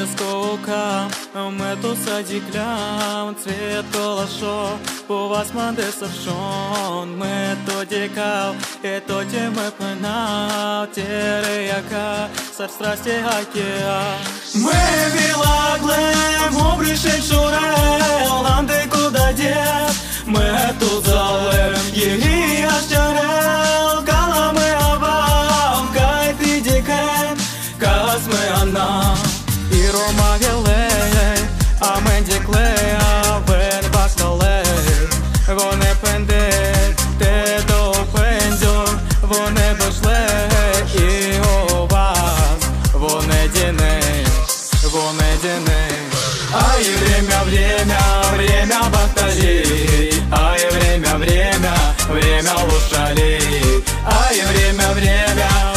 скука, ми тут садіклям, цвіт колашо, у вас манде саршон, ми тоді кав, і тоді ми пинав, тіри яка, сар страсті гакія. Ми вілаглем, обрішень шурел, нам де куда дєт, ми тут залем, її аж тярел, калами авам, кай ти дікен, кас ми анам. І рома гелей, а мен діклея, вен бакталей, вони пендей, те до пендю, вони дошлей, і у вас, вони діней, вони діней. Ай, время бакталей, ай, время лошалей, ай, время